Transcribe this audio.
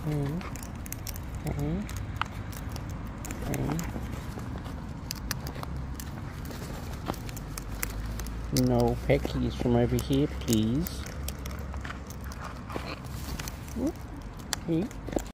Mm. Okay. Okay. No peckies from over here, please. Okay.